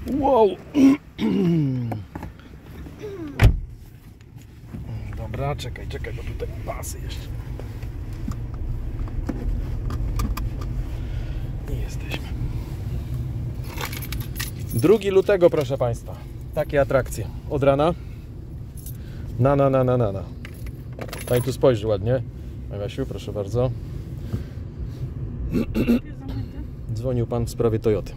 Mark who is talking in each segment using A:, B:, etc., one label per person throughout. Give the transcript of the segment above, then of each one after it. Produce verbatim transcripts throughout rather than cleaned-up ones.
A: Wow! Dobra, czekaj, czekaj, bo tutaj pasy jeszcze. I jesteśmy. drugiego lutego, proszę Państwa. Takie atrakcje. Od rana. Na, na, na, na, na, na. Pani tu spojrzy ładnie. Magasiu, proszę bardzo. Dzwonił Pan w sprawie Toyoty.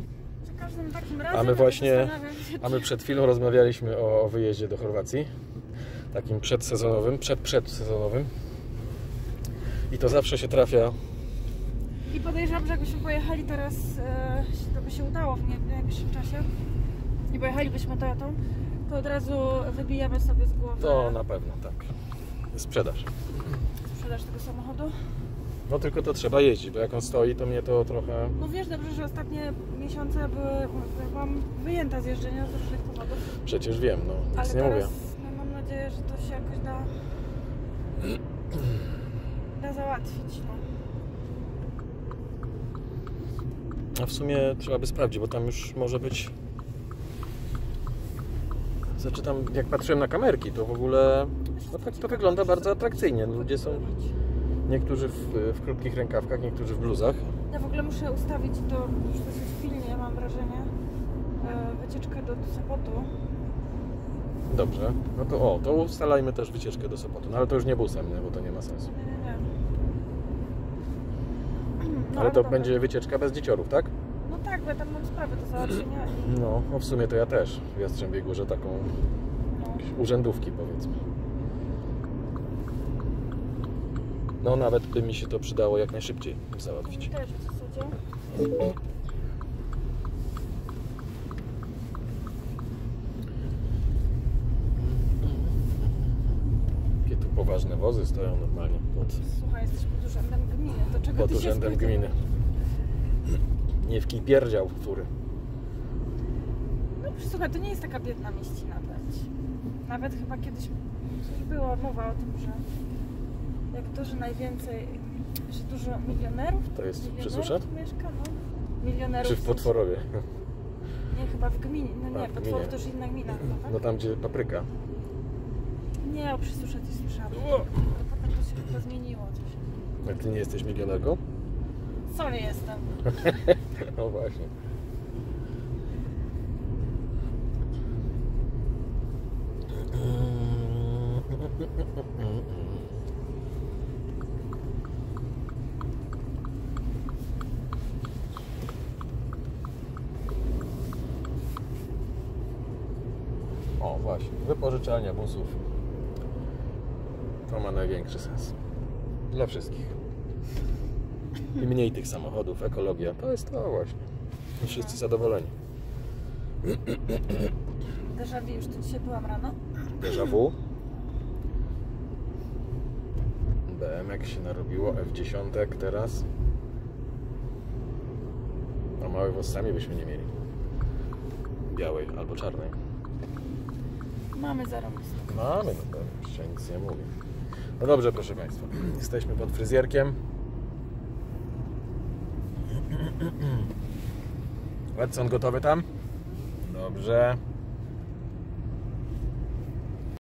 A: A my właśnie, a my przed chwilą rozmawialiśmy o, o wyjeździe do Chorwacji. Takim przedsezonowym, przed przedsezonowym. I to zawsze się trafia.
B: I podejrzewam, że jakbyśmy pojechali teraz, e, to by się udało w, nie, w najbliższym czasie. I pojechalibyśmy Toyotą, to od razu wybijemy sobie z głowy.
A: To na pewno, tak. Sprzedaż.
B: Sprzedaż tego samochodu.
A: No tylko to trzeba jeździć, bo jak on stoi, to mnie to trochę...
B: No wiesz dobrze, że ostatnie miesiące były, byłam wyjęta z jeżdżenia z różnych powodów.
A: Przecież wiem, no, nic
B: Ale
A: nie
B: teraz,
A: mówię.
B: no, mam nadzieję, że to się jakoś da, da załatwić. No.
A: A w sumie trzeba by sprawdzić, bo tam już może być... Znaczy tam, jak patrzyłem na kamerki, to w ogóle no tak to wygląda bardzo atrakcyjnie. Ludzie są... Niektórzy w, w krótkich rękawkach, niektórzy w bluzach.
B: Ja w ogóle muszę ustawić to już dosyć pilnie, mam wrażenie, wycieczkę do Sopotu.
A: Dobrze, no to o, to ustalajmy też wycieczkę do Sopotu, no ale to już nie busem, nie, bo to nie ma sensu.
B: Nie, nie, nie. No,
A: ale to dobra. Będzie wycieczka bez dzieciorów, tak?
B: No tak, bo ja tam mam sprawę do załatwienia. I...
A: No, no w sumie to ja też w Jastrzębiej Górze taką
B: no.
A: urzędówki, powiedzmy. No nawet by mi się to przydało jak najszybciej załatwić.
B: Też w zasadzie.
A: Jakie tu poważne wozy stoją normalnie pod...
B: Słuchaj, jesteś pod urzędem gminy, to czego
A: Pod
B: ty się
A: urzędem gminy. Nie w kij pierdział, który.
B: No słuchaj, to nie jest taka biedna mieścina też. Nawet chyba kiedyś już była mowa o tym, że jak to, że najwięcej, że dużo milionerów,
A: to jest
B: milionerów
A: przy Susze?
B: tu mieszka, no. Milionerów.
A: Czy w Potworowie?
B: Nie, chyba w gminie. No nie,
A: A, w
B: Potworów
A: gminie.
B: to już inna gmina chyba, tak?
A: No tam gdzie Papryka.
B: Nie, o przy Susze coś słyszałam.
A: O!
B: To potem to się chyba zmieniło coś.
A: Jak ty nie jesteś milionerką?
B: Co nie jestem?
A: No właśnie. O właśnie, wypożyczalnia busów. To ma największy sens. Dla wszystkich. I mniej tych samochodów, ekologia. To jest to właśnie. I wszyscy zadowoleni.
B: Déjà vu, już tu dzisiaj byłam rano.
A: Déjà vu. B M jak się narobiło, F dziesięć teraz. A małej włosami byśmy nie mieli. Białej albo czarnej.
B: Mamy zarobistą.
A: Mamy, no to jeszcze nic nie mówię. No dobrze, proszę Państwa. Jesteśmy pod fryzjerkiem. Watson, gotowy tam? Dobrze.